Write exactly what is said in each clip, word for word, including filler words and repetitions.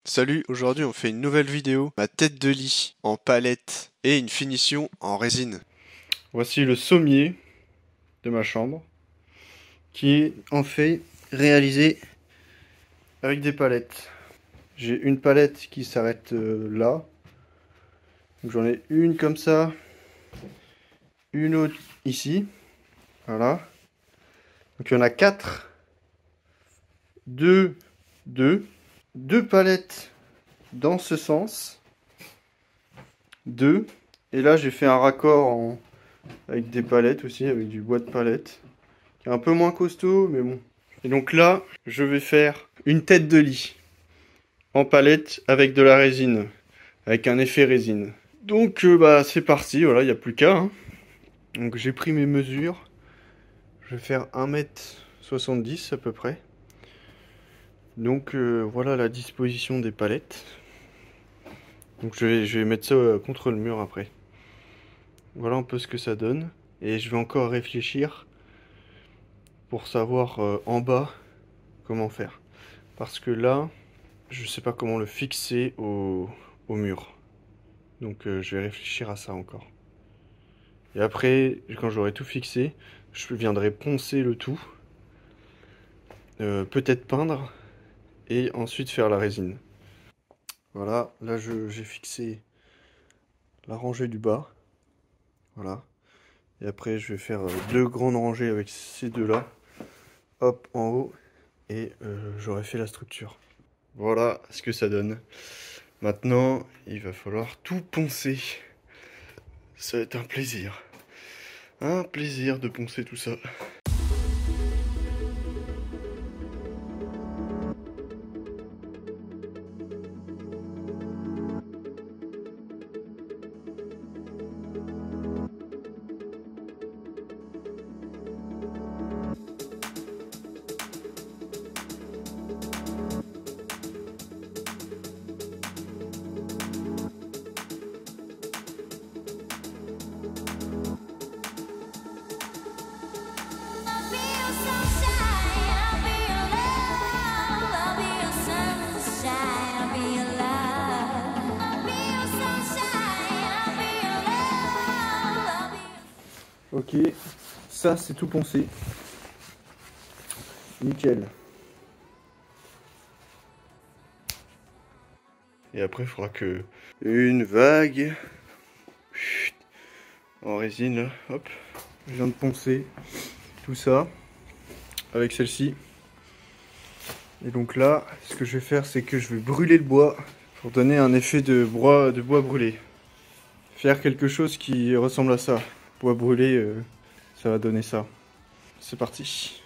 Salut, aujourd'hui on fait une nouvelle vidéo, ma tête de lit en palette et une finition en résine. Voici le sommier de ma chambre qui est en fait réalisé avec des palettes. J'ai une palette qui s'arrête euh, là. J'en ai une comme ça, une autre ici. Voilà. Donc il y en a quatre. Deux, deux. Deux palettes dans ce sens. Deux. Et là j'ai fait un raccord en... avec des palettes aussi, avec du bois de palette. Qui est un peu moins costaud, mais bon. Et donc là, je vais faire une tête de lit. En palette avec de la résine. Avec un effet résine. Donc euh, bah c'est parti, voilà, il n'y a plus qu'à. Hein. Donc j'ai pris mes mesures. Je vais faire un mètre soixante-dix à peu près. Donc euh, voilà la disposition des palettes. Donc je vais, je vais mettre ça euh, contre le mur après. Voilà un peu ce que ça donne. Et je vais encore réfléchir pour savoir euh, en bas comment faire. Parce que là, je sais pas comment le fixer au, au mur. Donc euh, je vais réfléchir à ça encore. Et après, quand j'aurai tout fixé, je viendrai poncer le tout. Euh, peut-être peindre. Et ensuite faire la résine. Voilà, là j'ai fixé la rangée du bas. Voilà. Et après je vais faire euh, deux grandes rangées avec ces deux-là. Hop, en haut. Et euh, j'aurai fait la structure. Voilà ce que ça donne. Maintenant, il va falloir tout poncer. Ça va être un plaisir. Un plaisir de poncer tout ça. Ok, ça c'est tout poncé. Nickel. Et après il faudra que une vague en résine là, hop. Je viens de poncer tout ça avec celle-ci. Et donc là, ce que je vais faire, c'est que je vais brûler le bois pour donner un effet de bois, de bois brûlé. Faire quelque chose qui ressemble à ça. Bois brûlé, euh, ça va donner ça. C'est parti.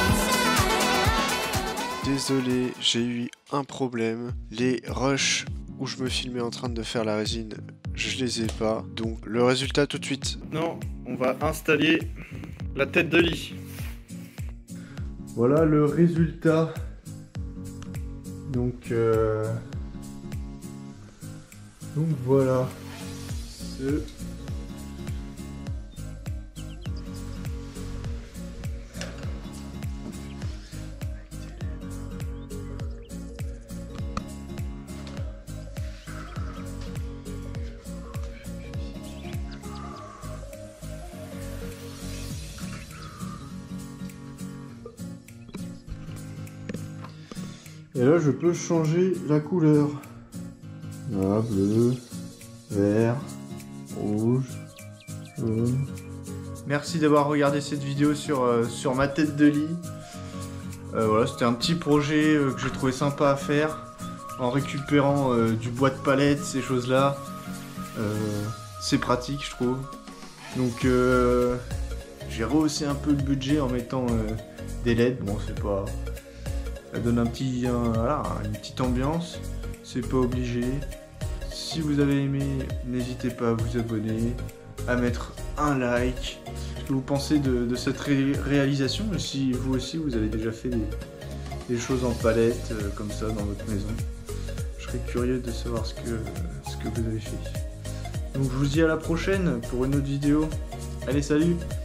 Désolé, j'ai eu un problème. Les rushs où je me filmais en train de faire la résine, je les ai pas. Donc le résultat tout de suite. Non, on va installer la tête de lit. Voilà le résultat. Donc, euh... donc voilà. Ce... Et là, je peux changer la couleur. Voilà, bleu, vert, rouge, jaune. Merci d'avoir regardé cette vidéo sur, euh, sur ma tête de lit. Euh, voilà, c'était un petit projet euh, que j'ai trouvé sympa à faire. En récupérant euh, du bois de palette, ces choses-là. Euh, c'est pratique, je trouve. Donc, euh, j'ai rehaussé un peu le budget en mettant euh, des L E D. Bon, c'est pas... Ça donne un petit, un, voilà, une petite ambiance, c'est pas obligé. Si vous avez aimé, n'hésitez pas à vous abonner, à mettre un like. Ce que vous pensez de, de cette ré réalisation, et si vous aussi vous avez déjà fait des, des choses en palette euh, comme ça dans votre maison. Je serais curieux de savoir ce que, ce que vous avez fait. Donc je vous dis à la prochaine pour une autre vidéo. Allez, salut!